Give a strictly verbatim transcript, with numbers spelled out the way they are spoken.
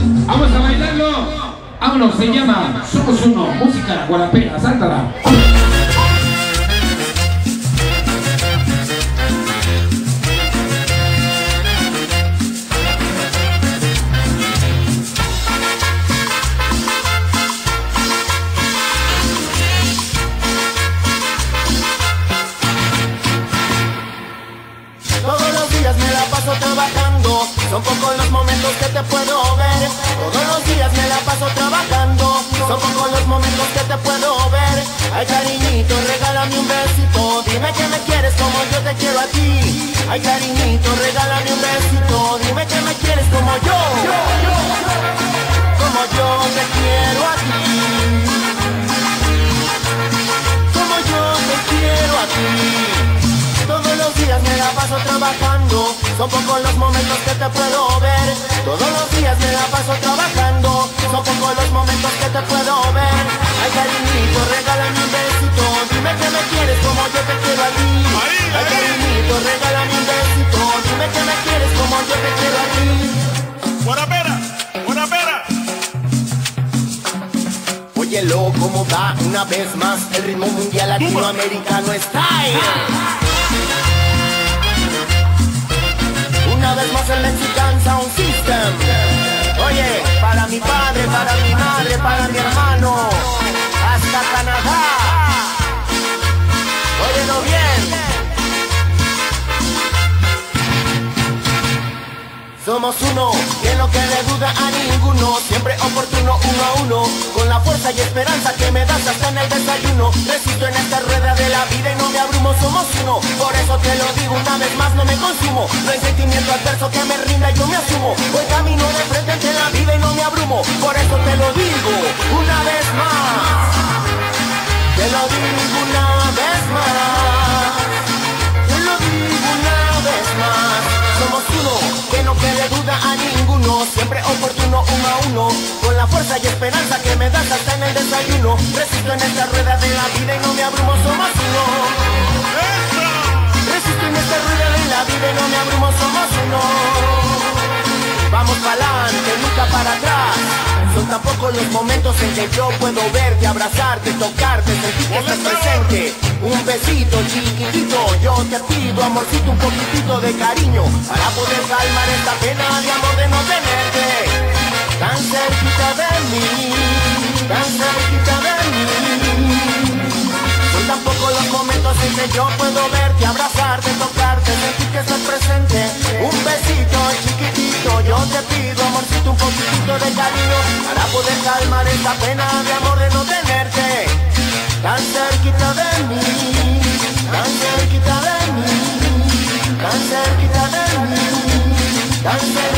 Vamos a bailarlo. Vámonos, se llama Somos Uno. Música guarapera, sáltala. Trabajando, son pocos los momentos que te puedo ver. Todos los días me la paso trabajando, son pocos los momentos que te puedo ver. Ay cariñito, regálame un besito, dime que me quieres como yo te quiero a ti. Ay cariñito, regálame un besito, dime que me quieres como yo, como yo te quiero a ti, como yo te quiero a ti. Todos los días me la paso trabajando, son pocos los momentos que te puedo ver. Todos los días me la paso trabajando, son pocos los momentos que te puedo ver. Ay cariñito, regálame un besito, dime que me quieres como yo te quiero a ti. Ay cariñito, regálame un besito, dime que me quieres como yo te quiero a ti. Guarapera, guarapera. Óyelo como va una vez más, el ritmo mundial latinoamericano style. Una vez más el Mexican Sound System. Oye, para mi padre, para mi madre, para mi hermano, hasta Canadá. Óyelo bien. Somos uno, que no quede duda a ninguno, siempre oportuno uno a uno, con la fuerza y esperanza que me das hasta en el desayuno. Resisto en esta rueda de la vida y no me abrumo, somos uno, por eso te lo digo una vez más, no me consumo. No hay sentimiento adverso que me rinda y yo me asumo. Voy camino de frente ante la vida y no me abrumo, por eso te lo digo una vez más. Te lo digo una vez más. Te lo digo una vez más. Somos uno, que no quede duda a ninguno, siempre oportuno uno a uno, con la fuerza y esperanza que me das hasta en el desayuno. Resisto en esta rueda de la vida y no me abrumo, somos uno. Resisto en esta rueda de la vida y no me abrumo, somos uno. Vamos pa'lante, nunca para atrás. Son tan pocos los momentos en que yo puedo verte, abrazarte, tocarte, sentir que estás presente. Un besito chiquitito, yo te pido, amorcito, un poquitito de cariño, para poder calmar esta pena de amor de no tenerte tan cerquita de mí, tan cerquita de mí. Son tan pocos los momentos en que yo puedo verte, abrazarte, tocarte, sentir que estás presente. Un besito chiquitito, yo te pido, amorcito, un poquitito de cariño, para poder calmar esta pena de amor de no tenerte tan cerquita de mí, tan cerquita de mí, tan cerquita de mí, tan cerquita.